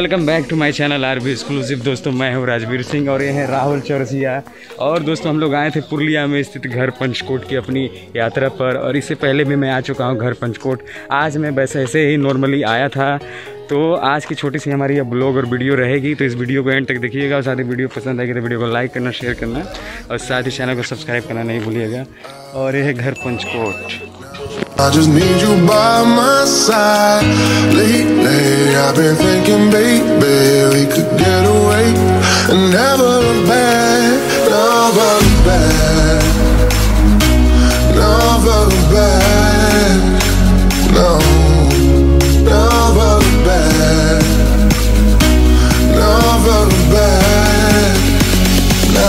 Welcome back to my channel RB exclusive. दोस्तों मैं हूं राजवीर सिंह और ये है राहुल चौरसिया। और दोस्तों हम लोग आए थे पुरुलिया में स्थित घर पंचकोट की अपनी यात्रा पर, और इससे पहले भी मैं आ चुका हूं घर पंचकोट। आज मैं बस ऐसे ही नॉर्मली आया था, तो आज की छोटी सी हमारी यह ब्लॉग और वीडियो रहेगी, तो इस वीडियो को एंड तक देखिएगा। और साथ ही वीडियो पसंद आएगी तो वीडियो को लाइक करना, शेयर करना और साथ ही चैनल को सब्सक्राइब करना नहीं भूलिएगा। और यह है घर Panchkot. I just need you by my side. Lately I've been thinking, baby, we could get away and never look back, never look back, never look back, no, never look back, never look back, no.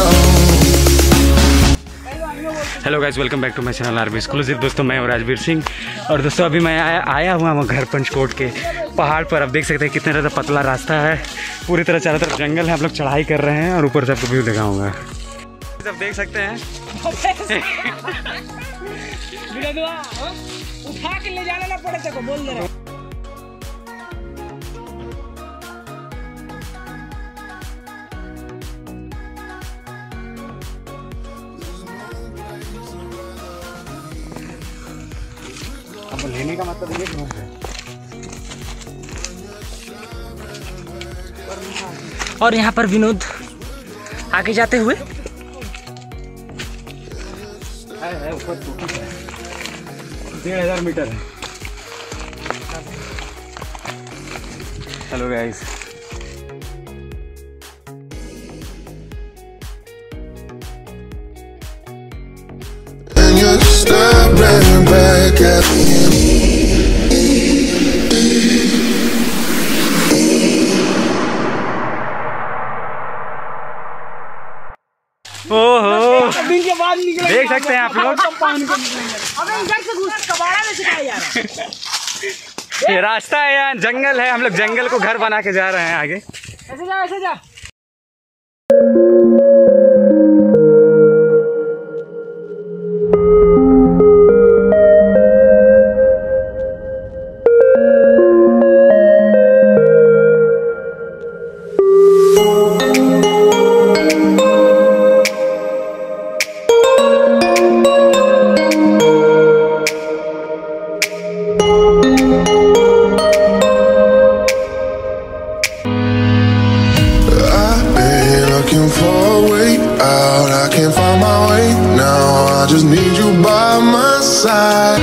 Hello guys, welcome back to my channel RB exclusive. दोस्तों मैं हूं राजवीर सिंह और दोस्तों अभी मैं आया हुआ हूँ घर पंचकोट के पहाड़ पर। अब देख सकते हैं कितना ज़्यादा पतला रास्ता है, पूरी तरह चारों तरफ जंगल है। हम लोग चढ़ाई कर रहे हैं और ऊपर से आपको व्यू दिखाऊंगा। सब देख सकते हैं उठा के ले जाना ना पड़े तो बोल दे रहे। अब लेने का मतलब ये है। और यहाँ पर विनोद आगे जाते हुए है ऊपर 1500 मीटर है। Hello guys, And you're staring back at me. ओहो, दिन के बाद निकले देख सकते हैं आप लोग। अबे इधर से घुस कबाड़ा में सिखाया यार। ये रास्ता है, यहाँ जंगल है। हम लोग जंगल को घर बना के जा रहे हैं आगे। ऐसे जा, ऐसे जा। Just need you by my side.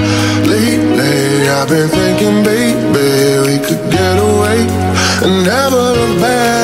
Lately I've been thinking, baby, we could get away and never look back.